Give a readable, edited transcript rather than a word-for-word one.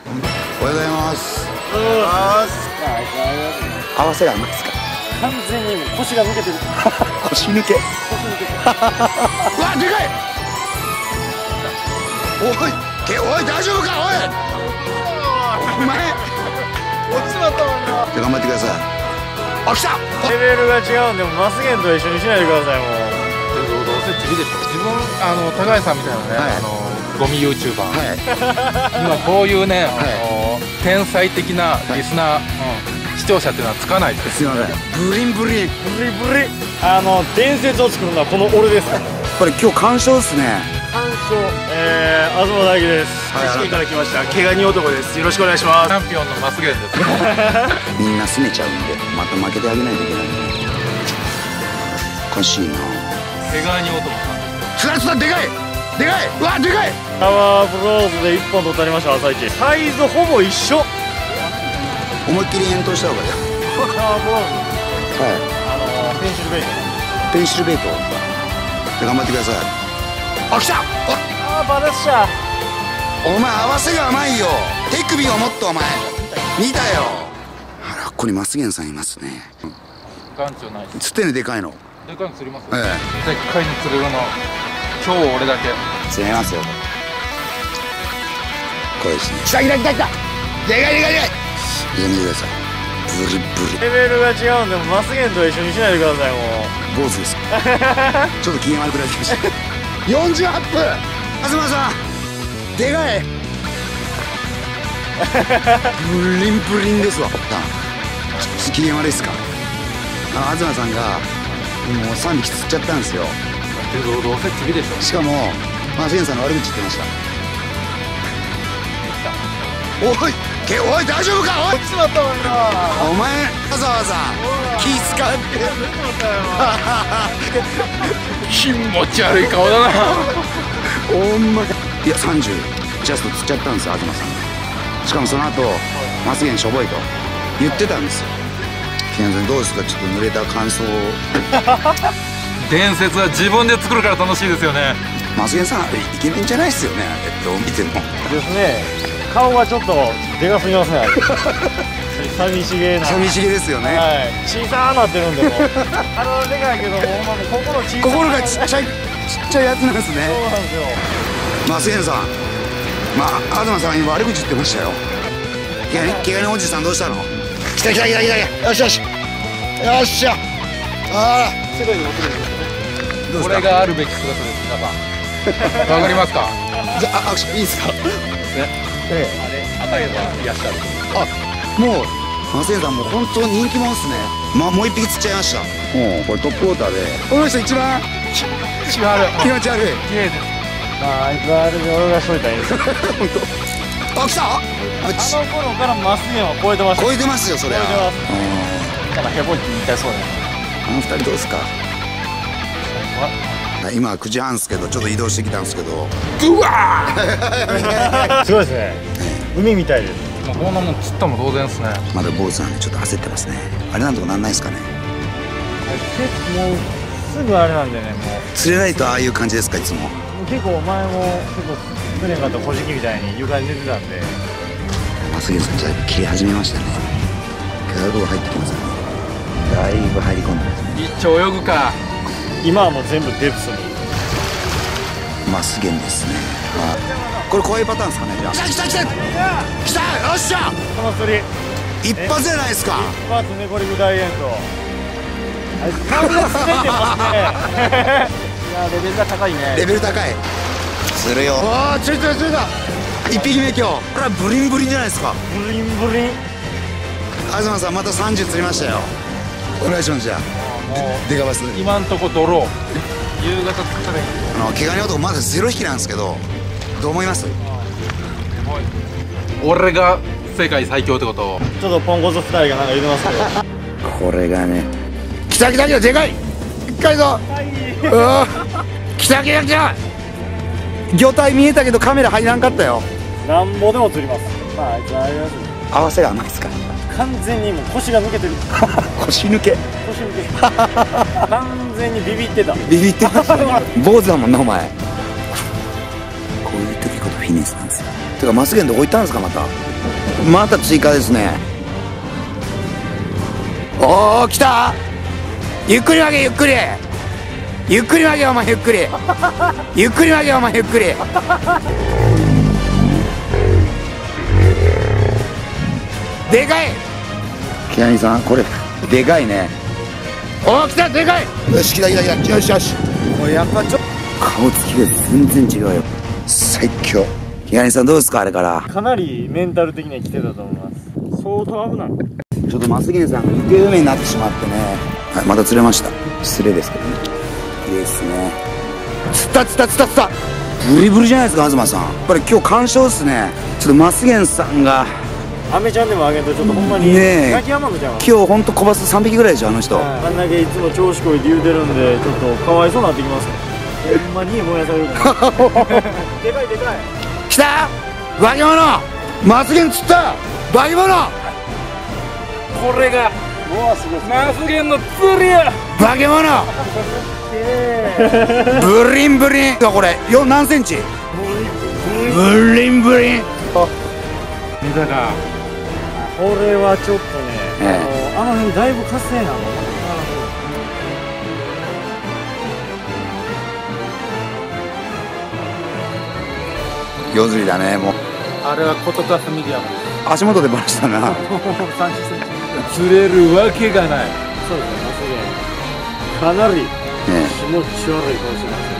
おはようございます。合わせが甘いですか。 完全にもう腰が抜けてる。 腰抜け。うわ、でかい。おい大丈夫か、おい。お前落ちまったもんな。 じゃ頑張ってください。あ、来た。 レベルが違うんで、マスゲンと一緒にしないでください。もうどうせ釣りでしょ。自分高橋さんみたいなね、ゴミ YouTuber、今こういうね、天才的なリスナー、視聴者っていうのはつかないです。 すいません。ブリンブリン伝説を作るのはこの俺です。 これ今日鑑賞ですね。 鑑賞、東大輝です。 四季から来ました毛ガニ男です。よろしくお願いします。 チャンピオンのマスゲンです。 みんな拗ねちゃうんで、また負けてあげないといけないんで。おかしいな。 毛ガニ男さん。 つらでかい。うわ、でかい。 タワーブローズで1本取ってありました。朝一サイズほぼ一緒。 思いっきり遠投した方がいいよ。 タワーブローズ、ペンシルベイト。 じゃあ頑張ってください。あ、来た。 バレッシャー。 お前合わせが甘いよ。手首をもっとお前見たよ。あら、ここにマスゲンさんいますね。 眼中ない。 つってね、でかいの。 でかいの釣ります。 ええ。 でっかいの釣れるの。今日俺だけ。 釣れますよ。これですね。来た。でかい。見てください。ブリブリ。 レベルが違うんで、マスゲンと一緒にしないでください。もう坊主です。ちょっと機嫌悪くなってきました。40アップ。東さんでかい。ブリンですわ。機嫌悪いですか。東さんがもう3匹釣っちゃったんですよ。 どうせ釣りでしょ。 しかもマスゲンさんの悪口言ってました。おい大丈夫か。おい、 落ちまったもんな。 お前わざわざ気使って気持ち悪い顔だな。 ほんまか。いや、30ジャスト釣っちゃったんですよ、東さんが。しかもその後マスゲンしょぼいと言ってたんですよ。ケンさんどうですか、ちょっと濡れた感想を。 伝説は自分で作るから楽しいですよね。 マスゲンさんイケメンじゃないですよね、見ても。 ですね。顔がちょっとでかすぎますね。寂しげですよね。 はい、小さなってるんでもう。でかいけども、 心がちっちゃいやつなんですね。 そうなんですよ。 マスゲンさん、東さん今悪口言ってましたよ。毛ガニおじさんどうしたの。来た。よしよし。あら、 世界に持ってるんですよね。 これがあるべき姿です、皆さん。わかりますか。 じゃあ、アクションいいですか。 あれ、赤いのがいらっしゃる。 もうマスゲンさんもう本当に人気者ですね。もう一匹釣っちゃいました。これトップウォーターでこの人一番気持ち悪い。 綺麗です。 あいつはあれで泳がしといたらいいです。 本当。あ、来た。 あの頃からマスゲンは超えてました。 超えてますよ、それは。 なんかヘボって言いたいそうね。 あの二人どうですか。今9時半ですけど、ちょっと移動してきたんですけど、うわーすごいですね。海みたいです。 もうこんなもん釣ったも同然ですね。 まだ坊主なんでちょっと焦ってますね。あれなんとかなんないですかね。 もうすぐあれなんでね、もう釣れないとああいう感じですか、いつも。 結構前も釣れんかった小じきみたいに床に寝てたんで。 マスゲンさんだいぶ切り始めましたね。ガードが入ってきますね。だいぶ入り込んでますね。 一丁泳ぐか。 今はもう全部デプスに。 マスゲンですね。これ怖いパターンですかね。じゃあ来た。よっしゃ。 この釣り一発じゃないですか。 一発猫リグ大炎上。あいつ完全に滑ってますね。いや、レベルが高いね。 レベル高い。釣るよ。ああ、釣れた。一匹目今日。これはブリンじゃないですか。 ブリン。 東さんまた30釣りましたよ。お願いします。じゃあデカバス。 今んとこドロー。夕方釣ったらいい。 毛ガニ男まだ0匹なんですけど、どう思います。 俺が世界最強ってこと。 ちょっとポンコツ2人がなんか言ってますけど。 これがね、来たでかい。でかいぞ。来た。魚体見えたけどカメラ入らんかったよ。 なんぼでも釣ります。まああいつはあれです。 合わせが甘いですか。 完全にもう腰が抜けてる。 腰抜け。 完全にビビってた。 坊主だもんなお前。こういう時こそフィニッシュなんですよ。てかマスゲンどこ行ったんですかまた。 また追加ですね。おお来た。ゆっくり曲げゆっくりゆっくり曲げお前ゆっくりゆっくり曲げお前ゆっくり。でかい木谷さんこれでかいね。おお来たでかい。よし来た来た来た。よしよし。これやっぱちょっと顔つきが全然違うよ。最強。木谷さんどうですかあれから。 かなりメンタル的には来てたと思います。相当危ない。 ちょっとマスゲンさんが行方不明になってしまってね。はいまた釣れました。失礼ですけどね。いいですね。釣った釣った釣った釣った。ブリブリじゃないですか東さん。やっぱり今日完勝ですね。ちょっとマスゲンさんがアメちゃんでもあげんとちょっとほんまにねえ泣き山のちゃんは今日ほんと小バス3匹ぐらいでしょあの人。 あんだけいつも調子こいて言うてるんでちょっとかわいそうになってきます。ほんまに燃やされるからでかいでかい。 来た化け物。マスゲン釣った化け物。 これがうわすごいマスゲンの釣りや。 化け物ブリンブリン。これ何センチ。ブリンブリン。 見たか。 これはちょっとね、あの辺だいぶ活性なの。 夜釣りだねもう。 あれはコトタスミディアム。 足元でバラしたな。 30センチ。 釣れるわけがない。 そうですね、マスゲンかなり気持ち悪い顔してます。